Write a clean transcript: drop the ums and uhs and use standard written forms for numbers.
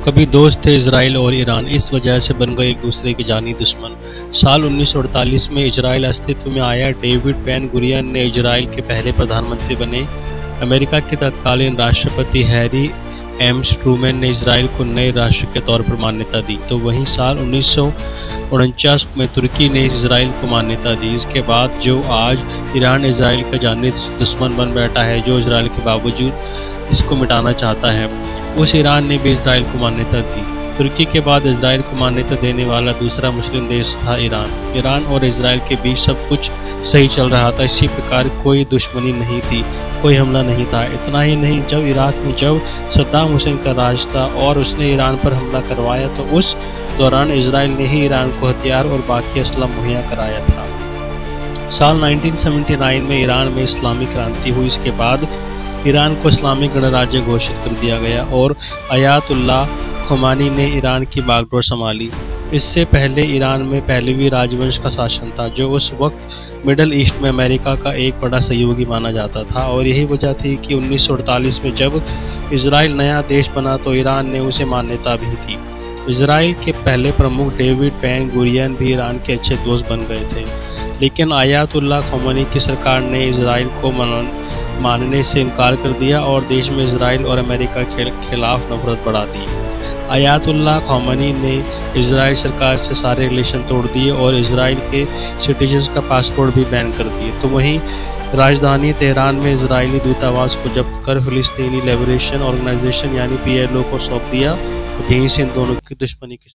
कभी दोस्त थे इजराइल और ईरान, इस वजह से बन गए एक दूसरे के जानी दुश्मन। साल 1948 में इजराइल अस्तित्व में आया। डेविड बेन गुरियन ने इजराइल के पहले प्रधानमंत्री बने। अमेरिका के तत्कालीन राष्ट्रपति हैरी एम्स ट्रूमैन ने इजराइल को नए राष्ट्र के तौर पर मान्यता दी। तो वहीं साल 1949 में तुर्की ने इजराइल को मान्यता दी। इसके बाद जो आज ईरान इजराइल का जानी दुश्मन बन बैठा है, जो इजराइल के बावजूद इसको मिटाना चाहता है, उस ईरान ने भी इजराइल को मान्यता दी। तुर्की के बाद इजराइल को मान्यता देने वाला दूसरा मुस्लिम देश था ईरान। ईरान और इजराइल के बीच सब कुछ सही चल रहा था। इसी प्रकार कोई दुश्मनी नहीं थी, कोई हमला नहीं था। इतना ही नहीं, जब इराक में जब सद्दाम हुसैन का राज था और उसने ईरान पर हमला करवाया, तो उस दौरान इजराइल ने ही ईरान को हथियार और बाकी असला मुहैया कराया था। साल 1979 में ईरान में इस्लामी क्रांति हुई। इसके बाद ईरान को इस्लामिक गणराज्य घोषित कर दिया गया और अयातुल्लाह खुमानी ने ईरान की बागडोर संभाली। इससे पहले ईरान में पहलवी राजवंश का शासन था, जो उस वक्त मिडल ईस्ट में अमेरिका का एक बड़ा सहयोगी माना जाता था। और यही वजह थी कि 1948 में जब इजराइल नया देश बना तो ईरान ने उसे मान्यता भी दी। इजराइल के पहले प्रमुख डेविड बेन गुरियन भी ईरान के अच्छे दोस्त बन गए थे, लेकिन अयातुल्लाह खुमैनी की सरकार ने इजराइल को मानने से इनकार कर दिया और देश में इजराइल और अमेरिका के खिलाफ नफरत बढ़ा दी। अयातुल्लाह खुमैनी ने इजराइल सरकार से सारे रिलेशन तोड़ दिए और इजराइल के सिटीजन्स का पासपोर्ट भी बैन कर दिए। तो वहीं राजधानी तेहरान में इजरायली दूतावास को जब्त कर फिलिस्तीनी लिबरेशन ऑर्गेनाइजेशन यानी PLO को सौंप दिया। यहीं से इन दोनों की दुश्मनी की